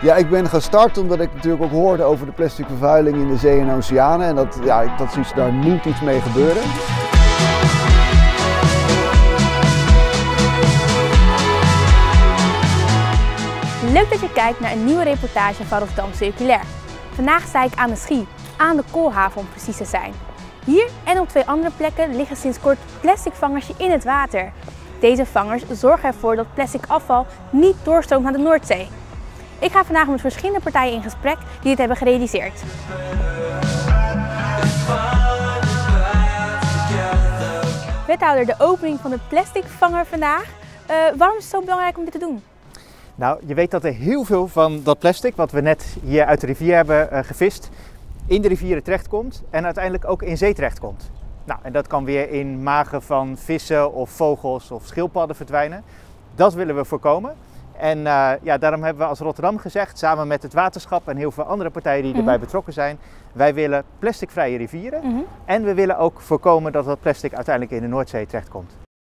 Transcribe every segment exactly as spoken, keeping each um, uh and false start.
Ja, ik ben gestart omdat ik natuurlijk ook hoorde over de plastic vervuiling in de zee en oceanen. En dat, ja, dat is, daar moet iets mee gebeuren. Leuk dat je kijkt naar een nieuwe reportage van Rotterdam Circulair. Vandaag sta ik aan de Schie, aan de Koolhaven om precies te zijn. Hier en op twee andere plekken liggen sinds kort plastic vangers in het water. Deze vangers zorgen ervoor dat plastic afval niet doorstroomt naar de Noordzee. Ik ga vandaag met verschillende partijen in gesprek die dit hebben gerealiseerd. Wethouder, de opening van de plastic vanger vandaag. Uh, waarom is het zo belangrijk om dit te doen? Nou, je weet dat er heel veel van dat plastic, wat we net hier uit de rivier hebben uh, gevist, in de rivieren terechtkomt en uiteindelijk ook in zee terechtkomt. Nou, en dat kan weer in magen van vissen of vogels of schildpadden verdwijnen. Dat willen we voorkomen. En uh, ja, daarom hebben we als Rotterdam gezegd, samen met het waterschap en heel veel andere partijen die erbij mm-hmm. betrokken zijn, wij willen plasticvrije rivieren mm-hmm. en we willen ook voorkomen dat dat plastic uiteindelijk in de Noordzee terechtkomt.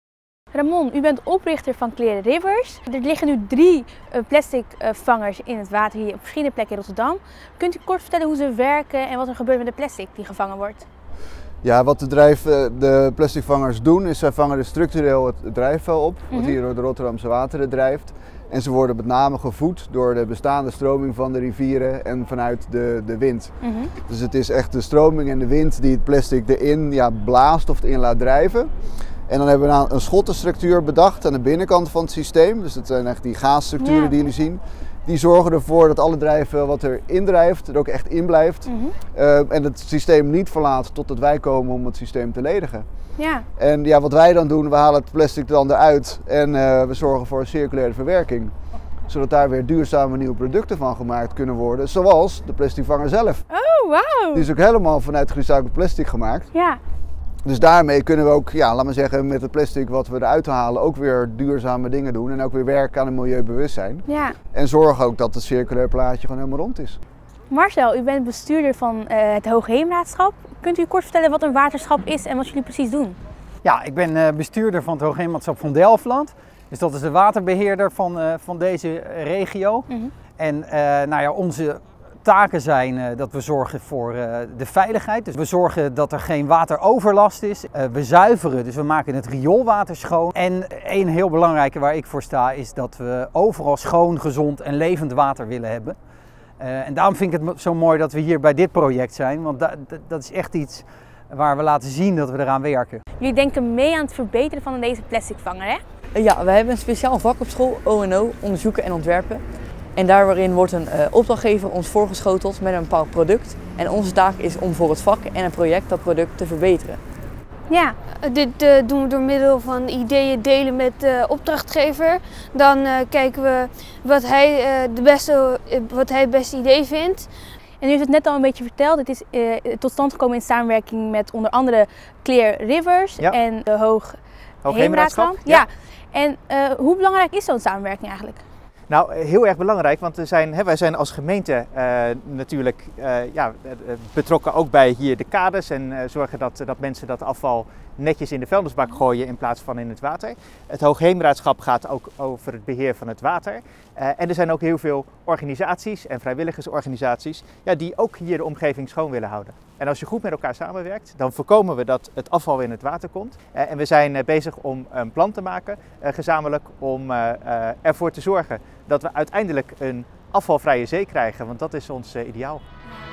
Ramon, u bent oprichter van Clear Rivers. Er liggen nu drie uh, plastic uh, vangers in het water hier op verschillende plekken in Rotterdam. Kunt u kort vertellen hoe ze werken en wat er gebeurt met de plastic die gevangen wordt? Ja, wat de, drijf, de plasticvangers doen is zij vangen er structureel het drijfvuil op, wat mm-hmm. hier door de Rotterdamse wateren drijft. En ze worden met name gevoed door de bestaande stroming van de rivieren en vanuit de, de wind. Mm-hmm. Dus het is echt de stroming en de wind die het plastic erin ja, blaast of erin laat drijven. En dan hebben we een, een schottenstructuur bedacht aan de binnenkant van het systeem. Dus dat zijn echt die gaasstructuren yeah. die jullie zien. Die zorgen ervoor dat alle drijfvuil wat er indrijft er ook echt in blijft. Mm-hmm. uh, en het systeem niet verlaat totdat wij komen om het systeem te ledigen. Ja. En ja, wat wij dan doen, we halen het plastic dan eruit en uh, we zorgen voor een circulaire verwerking. Zodat daar weer duurzame nieuwe producten van gemaakt kunnen worden. Zoals de plasticvanger zelf. Oh, wauw! Die is ook helemaal vanuit gerecycled plastic gemaakt. Ja. Dus daarmee kunnen we ook, ja, laat maar zeggen, met het plastic wat we eruit halen ook weer duurzame dingen doen. En ook weer werken aan een milieubewustzijn. Ja. En zorgen ook dat het circulair plaatje gewoon helemaal rond is. Marcel, u bent bestuurder van uh, het Hoogheemraadschap. Kunt u kort vertellen wat een waterschap is en wat jullie precies doen? Ja, ik ben uh, bestuurder van het Hoogheemraadschap van Delfland. Dus dat is de waterbeheerder van, uh, van deze regio. Mm-hmm. En uh, nou ja, onze taken zijn uh, dat we zorgen voor uh, de veiligheid. Dus we zorgen dat er geen wateroverlast is. Uh, we zuiveren, dus we maken het rioolwater schoon. En een heel belangrijke waar ik voor sta is dat we overal schoon, gezond en levend water willen hebben. Uh, en daarom vind ik het zo mooi dat we hier bij dit project zijn. Want da dat is echt iets waar we laten zien dat we eraan werken. Jullie denken mee aan het verbeteren van deze plasticvanger, hè? Ja, we hebben een speciaal vak op school, O en O, onderzoeken en ontwerpen. En daarin wordt een uh, opdrachtgever ons voorgeschoteld met een bepaald product. En onze taak is om voor het vak en het project dat product te verbeteren. Ja, dit uh, doen we door middel van ideeën delen met de opdrachtgever. Dan uh, kijken we wat hij, uh, de beste, uh, wat hij het beste idee vindt. En u heeft het net al een beetje verteld, het is uh, tot stand gekomen in samenwerking met onder andere Clear Rivers ja. en de Hoogheemraadschap. Ja. ja. En uh, hoe belangrijk is zo'n samenwerking eigenlijk? Nou, heel erg belangrijk, want we zijn, hè, wij zijn als gemeente uh, natuurlijk uh, ja, betrokken ook bij hier de kades en uh, zorgen dat, dat mensen dat afval netjes in de vuilnisbak gooien in plaats van in het water. Het Hoogheemraadschap gaat ook over het beheer van het water. Uh, en er zijn ook heel veel organisaties en vrijwilligersorganisaties ja, die ook hier de omgeving schoon willen houden. En als je goed met elkaar samenwerkt, dan voorkomen we dat het afval in het water komt. Uh, en we zijn uh, bezig om een plan te maken, uh, gezamenlijk, om uh, uh, ervoor te zorgen dat we uiteindelijk een afvalvrije zee krijgen, want dat is ons uh, ideaal.